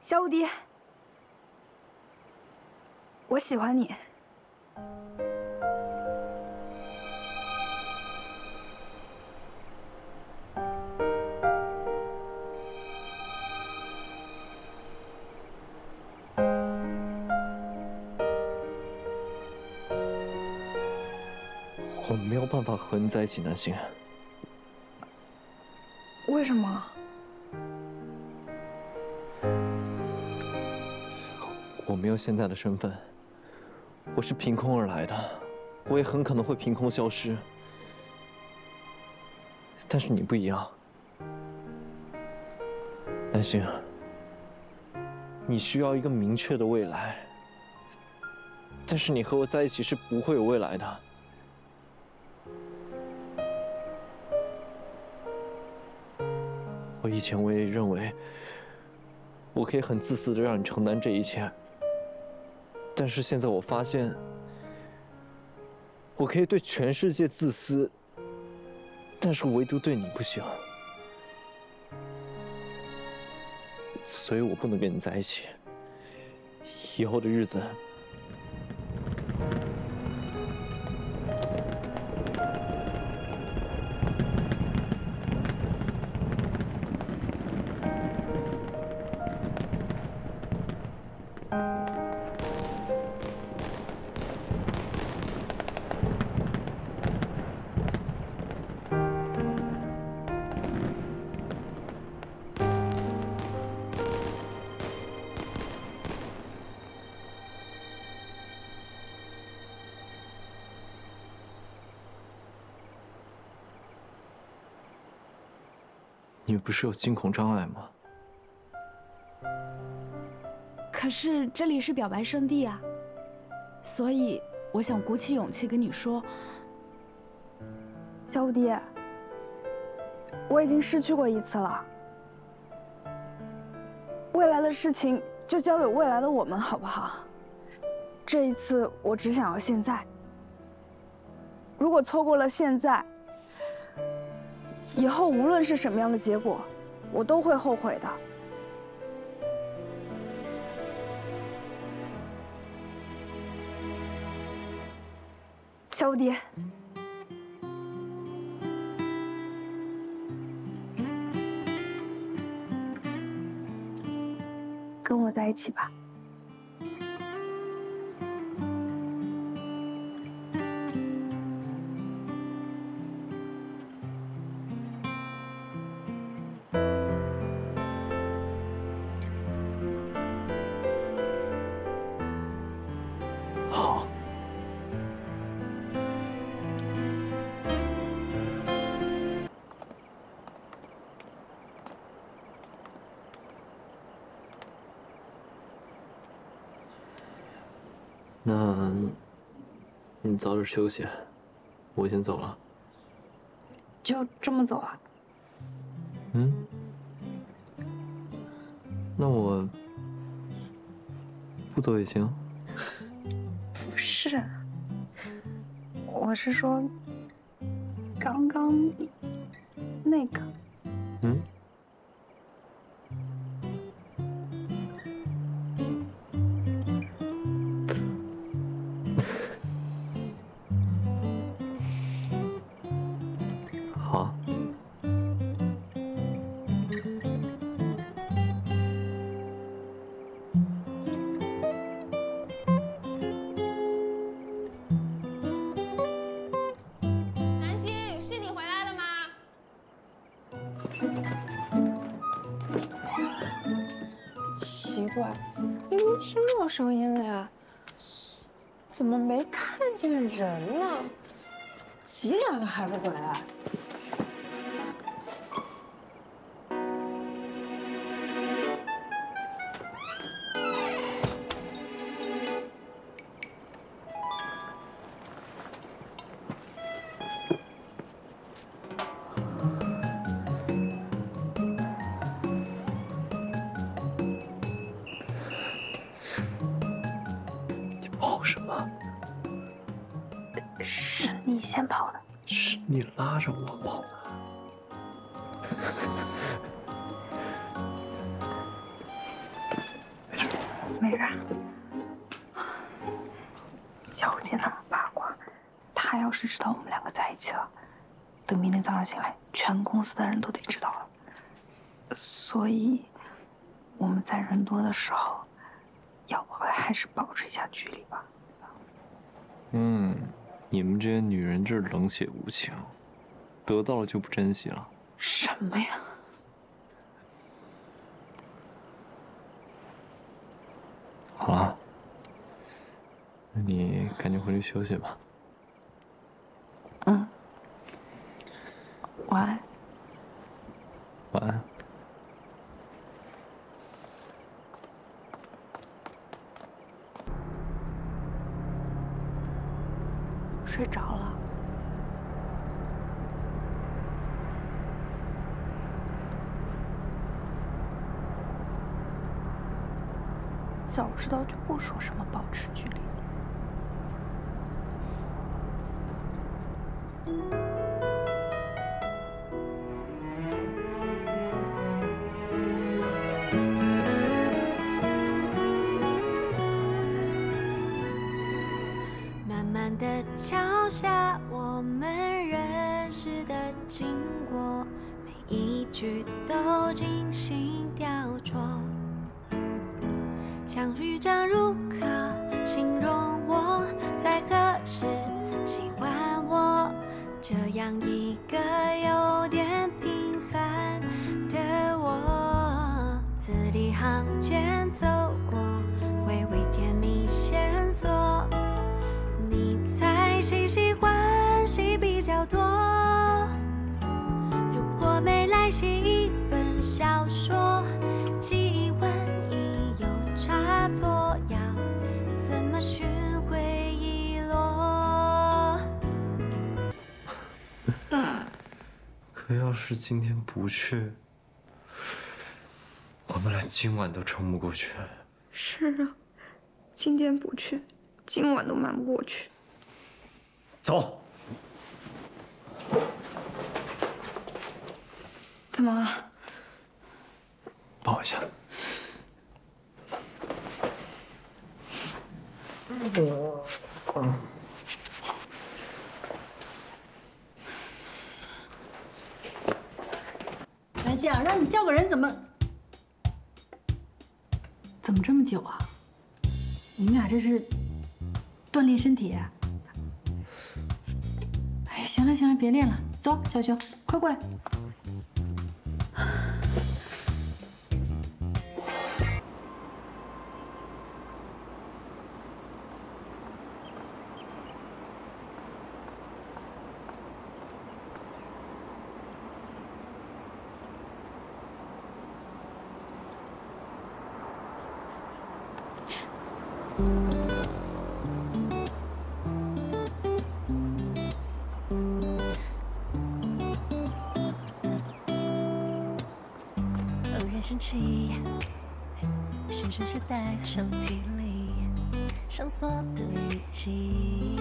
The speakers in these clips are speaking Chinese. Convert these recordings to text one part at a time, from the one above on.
小五弟，我喜欢你。 我没有办法和你在一起，南星。 为什么？ 我没有现在的身份，我是凭空而来的，我也很可能会凭空消失。但是你不一样，南星，你需要一个明确的未来，但是你和我在一起是不会有未来的。 以前我也认为，我可以很自私的让你承担这一切，但是现在我发现，我可以对全世界自私，但是唯独对你不行，所以我不能跟你在一起。以后的日子，你不是有惊恐障碍吗？ 可是这里是表白圣地啊，所以我想鼓起勇气跟你说，小五弟，我已经失去过一次了，未来的事情就交给未来的我们，好不好？这一次我只想要现在，如果错过了现在， 以后无论是什么样的结果，我都会后悔的。小五弟，跟我在一起吧。 好。那，你早点休息，我先走了。 就这么走啊？ 嗯。那我不走也行。 不是，我是说，刚刚那个。 嗯。好。 奇怪，明明听到声音了呀，怎么没看见人呢？几点了还不回来？ 跑什么？ 是你先跑的。 是你拉着我跑的。 小姐那么八卦，她要是知道我们两个在一起了，等明天早上醒来，全公司的人都得知道了。所以我们在人多的时候，要不还是保持一下距离吧。 你们这些女人就是冷血无情，得到了就不珍惜了。 什么呀？ 好了，那你赶紧回去休息吧。 晚安。 晚安。 睡着了。早知道就不说什么保持距离了。 慢慢的敲下我们认识的经过，每一句都精心雕琢。像语章如歌，形容我在何时喜欢我，这样一个有点平凡的我，字里行间走过，微微甜蜜线索。你猜谁喜欢谁比较多？如果没来写一本小说，记忆文已有差错，要怎么寻回忆落？ 可要是今天不去，我们俩今晚都撑不过去。 是啊，今天不去，今晚都瞒不过去。 走。 怎么了？ 抱一下。 南希啊，让你叫个人怎么这么久啊？你们俩这是锻炼身体啊？哎，行了行了，别练了，走，小熊，快过来。 偶然想起学生时代抽屉里上锁的日记，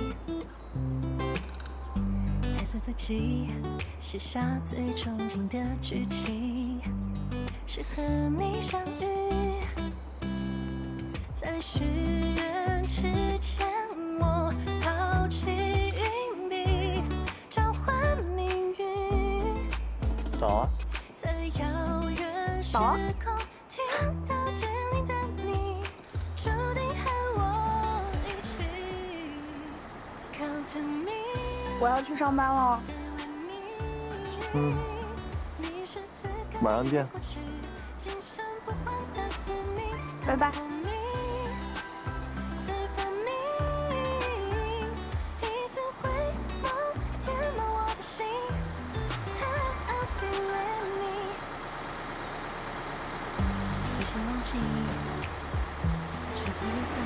彩色字迹写下最憧憬的剧情，是和你相遇。在许愿之前，我抛弃硬币，交换命运。 找啊。 在遥远时空听到这里的你，注定和我一起。Come to me。 我要去上班了。 马上见。 拜拜。 忘记初次约会